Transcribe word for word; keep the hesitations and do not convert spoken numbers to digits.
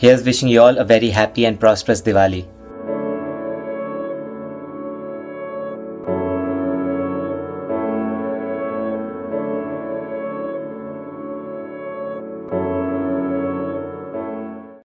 Here's wishing you all a very happy and prosperous Diwali.